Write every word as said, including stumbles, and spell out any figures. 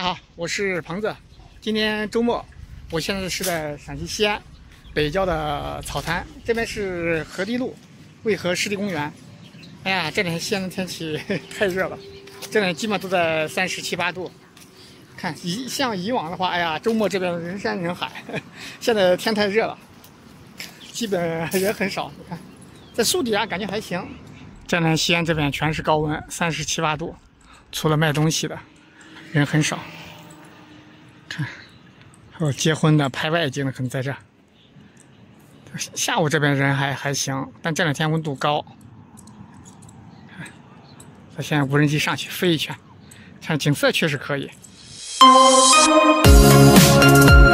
好，我是鹏子。今天周末，我现在是在陕西西安北郊的草滩，这边是河堤路渭河湿地公园。哎呀，这两天西安的天气太热了，这两天基本都在三十七八度。看以像以往的话，哎呀，周末这边人山人海，现在天太热了，基本人很少。你看，在树底下感觉还行。这两天西安这边全是高温，三十七八度，除了卖东西的人很少。看，还有结婚的、拍外景的可能在这。下午这边人还还行，但这两天温度高。咱现在无人机上去飞一圈，看景色确实可以。